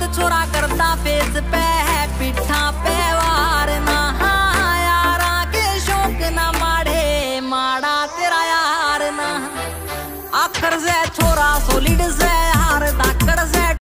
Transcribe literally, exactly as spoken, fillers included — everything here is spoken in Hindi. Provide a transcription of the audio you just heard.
छोरा करता फेस पे है पिठा पे वार ना यारा के शौक ना माड़े माड़ा तेरा यार ना आखर से छोरा सोलिड से